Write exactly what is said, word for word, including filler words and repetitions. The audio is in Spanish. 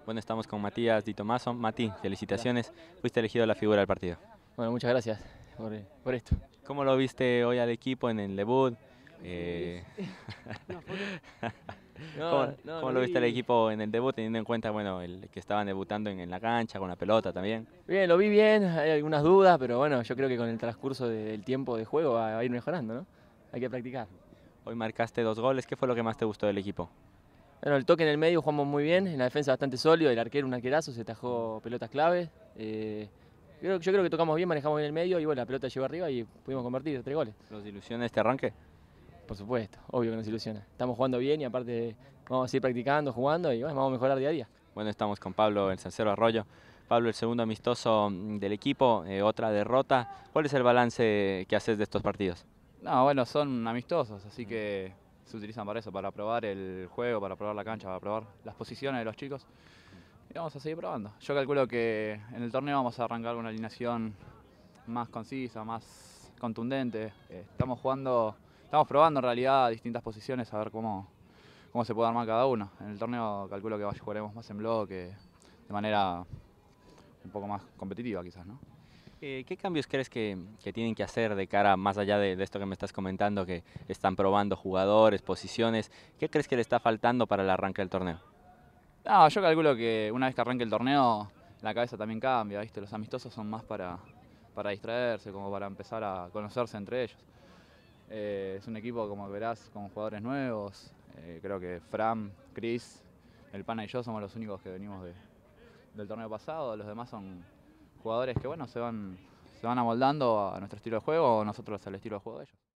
Bueno, estamos con Matías Di Tommaso. Mati, felicitaciones. Fuiste elegido la figura del partido. Bueno, muchas gracias por, por esto. ¿Cómo lo viste hoy al equipo en el debut? Eh, ¿Cómo, No, no, cómo lo lo viste al vi. equipo en el debut, teniendo en cuenta, bueno, el que estaban debutando en, en la cancha, con la pelota también? Bien, lo vi bien, hay algunas dudas, pero bueno, yo creo que con el transcurso del tiempo de juego va, va a ir mejorando, ¿no? Hay que practicar. Hoy marcaste dos goles. ¿Qué fue lo que más te gustó del equipo? Bueno, el toque en el medio jugamos muy bien, en la defensa bastante sólido, el arquero un arquerazo, se tajó pelotas claves. Eh, creo, yo creo que tocamos bien, manejamos bien el medio y bueno, la pelota llegó arriba y pudimos convertir tres goles. ¿Los ilusiona este arranque? Por supuesto, obvio que nos ilusiona. Estamos jugando bien y aparte vamos a seguir practicando, jugando y bueno, vamos a mejorar día a día. Bueno, estamos con Pablo, el Salcero Arroyo. Pablo, el segundo amistoso mm, del equipo, eh, otra derrota. ¿Cuál es el balance que haces de estos partidos? No, bueno, son amistosos, así que se utilizan para eso, para probar el juego, para probar la cancha, para probar las posiciones de los chicos. Y vamos a seguir probando. Yo calculo que en el torneo vamos a arrancar una alineación más concisa, más contundente. Eh, Estamos jugando, estamos probando en realidad distintas posiciones a ver cómo, cómo se puede armar cada uno. En el torneo calculo que jugaremos más en bloque, de manera un poco más competitiva quizás, ¿no? Eh, ¿Qué cambios crees que, que tienen que hacer de cara, más allá de, de esto que me estás comentando, que están probando jugadores, posiciones? ¿Qué crees que le está faltando para el arranque del torneo? No, yo calculo que una vez que arranque el torneo, la cabeza también cambia, ¿viste? Los amistosos son más para, para distraerse, como para empezar a conocerse entre ellos. Eh, es un equipo, como verás, con jugadores nuevos. Eh, creo que Fran, Chris, el Pana y yo somos los únicos que venimos de, del torneo pasado. Los demás son jugadores que, bueno, se van, se van amoldando a nuestro estilo de juego o nosotros al estilo de juego de ellos.